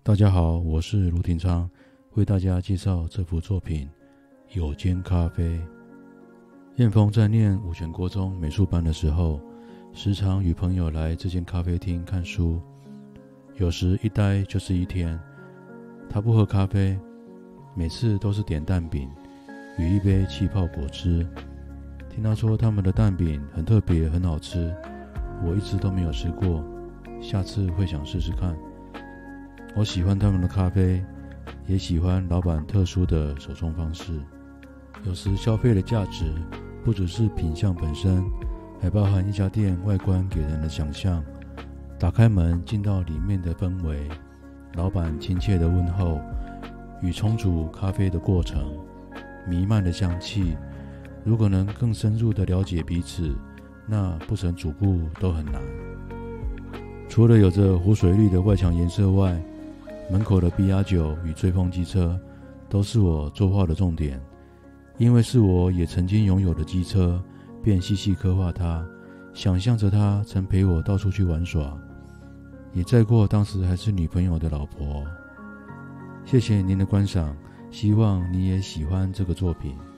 大家好，我是卢廷昌，为大家介绍这幅作品《有间咖啡》。燕峰在念五权国中美术班的时候，时常与朋友来这间咖啡厅看书，有时一待就是一天。他不喝咖啡，每次都是点蛋饼与一杯气泡果汁。听他说他们的蛋饼很特别，很好吃，我一直都没有吃过，下次会想试试看。我喜欢他们的咖啡，也喜欢老板特殊的手冲方式。有时消费的价值不只是品相本身，还包含一家店外观给人的想象。打开门进到里面的氛围，老板亲切的问候与冲煮咖啡的过程，弥漫的香气。如果能更深入的了解彼此，那不成主顾都很难。除了有着湖水绿的外墙颜色外，门口的 BR9 与追风机车都是我作画的重点，因为是我也曾经拥有的机车，便细细刻画它，想象着它曾陪我到处去玩耍，也载过当时还是女朋友的老婆。谢谢您的观赏，希望你也喜欢这个作品。